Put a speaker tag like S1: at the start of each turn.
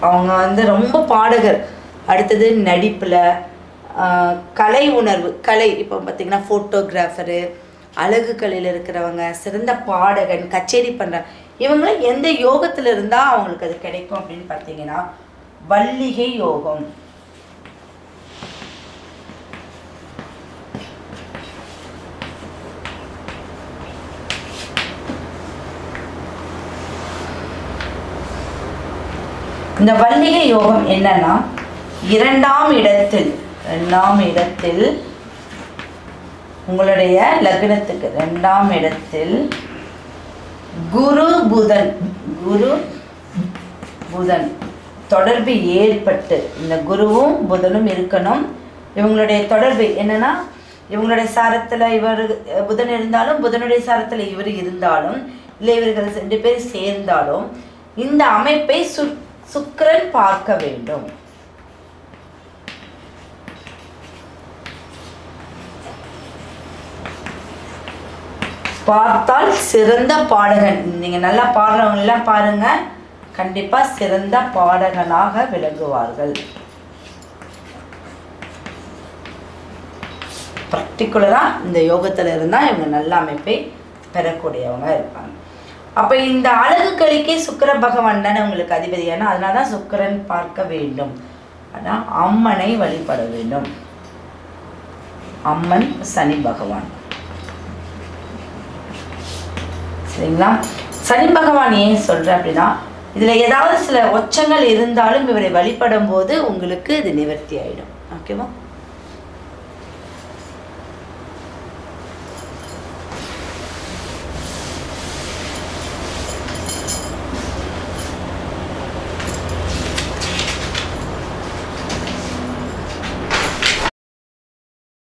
S1: அவங்க வந்து ரொம்ப பாடகர். அடுத்தது நடிப்பில் கலை உணர்வு, கலை இப்போ பார்த்திங்கன்னா ஃபோட்டோகிராஃபரு, அழகு கலையில் இருக்கிறவங்க, சிறந்த பாடகன், கச்சேரி பண்ணுற இவங்களாம் எந்த யோகத்தில் இருந்தால் அவங்களுக்கு அது கிடைக்கும் அப்படின்னு பார்த்தீங்கன்னா வல்லிகை யோகம். இந்த வல்லிகை யோகம் என்னன்னா இரண்டாம் இடத்தில் உங்களுடைய லக்னத்துக்கு 2ஆம் இடத்தில் குரு புதன் தொடர்பு ஏற்பட்டு, இந்த குருவும் புதனும் இருக்கணும். இவங்களுடைய தொடர்பு என்னன்னா இவங்களுடைய சாரத்தில் இவர் புதன் இருந்தாலும் புதனுடைய சாரத்தில் இவர் இருந்தாலும் இல்லை இவர்கள் 2 பேர் சேர்ந்தாலும் இந்த அமைப்பை சுக்கிரன் பார்க்க வேண்டும். பார்த்தால் சிறந்த பாடகன். நீங்க நல்லா பாடுறவங்க எல்லாம் பாருங்க, கண்டிப்பா சிறந்த பாடகனாக விளங்குவார்கள். பர்டிகுலரா இந்த யோகத்துல இருந்தா இவங்க நல்ல அமைப்பை பெறக்கூடியவங்க இருப்பாங்க. அப்ப இந்த அழகு கலைக்கே சுக்கிர பகவான் தானே உங்களுக்கு அதிபதியான, அதனாலதான் சுக்கிரன் பார்க்க வேண்டும். ஆனா அம்மனை வழிபட வேண்டும். அம்மன் சனி பகவான், சரிங்களா? சனி பகவான் ஏன் சொல்ற அப்படின்னா இதுல ஏதாவது சில ஒச்சங்கள் இருந்தாலும் இவரை வழிபடும் போது உங்களுக்கு இது நிவர்த்தி ஆயிடும். ஓகேவா?